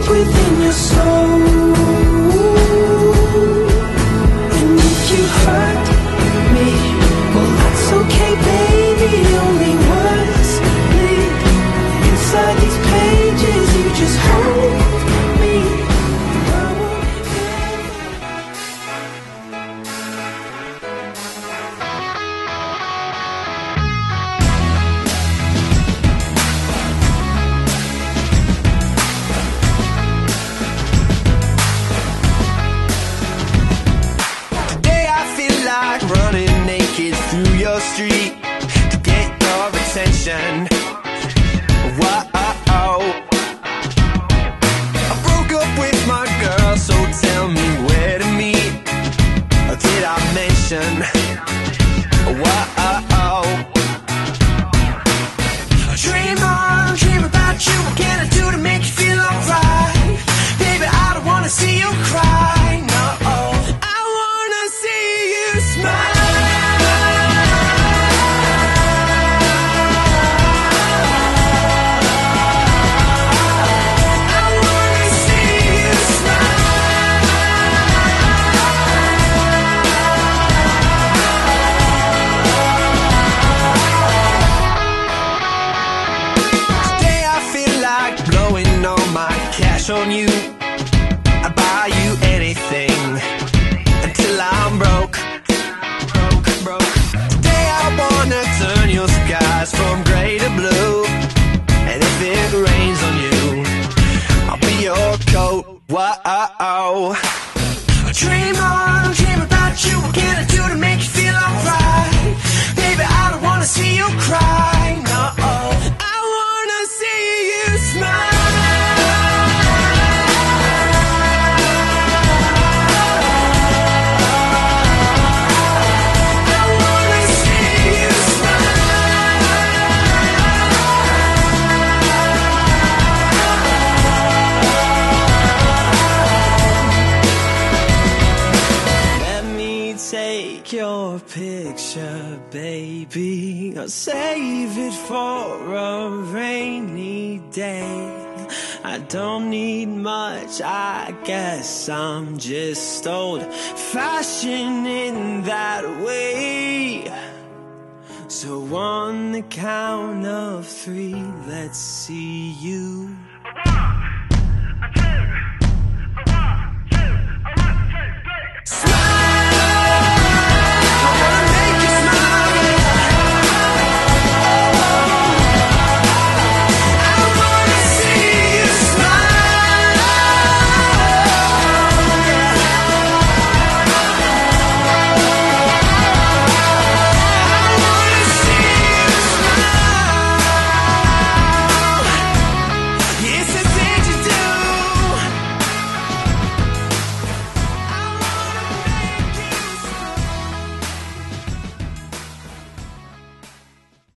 deep within your soul. And if you hurt me, well that's okay baby, only words bleed inside these pages, you just hold me. Running naked through your street to get your attention. Whoa, I broke up with my girl, so tell me where to meet. Or did I mention? Whoa, dream about you. What can I do to make you feel alright? Baby, I don't wanna see you cry. No. On you, I'd buy you anything until I'm broke. Today I wanna turn your skies from gray to blue, and if it rains on you, I'll be your coat. Whoa, dream on, dream about you. What can I do to make you feel alright? Baby, I don't wanna see you cry. No, I wanna see you smile. Your picture, baby, I'll save it for a rainy day. I don't need much, I guess I'm just old-fashioned in that way. So on the count of 3, let's see you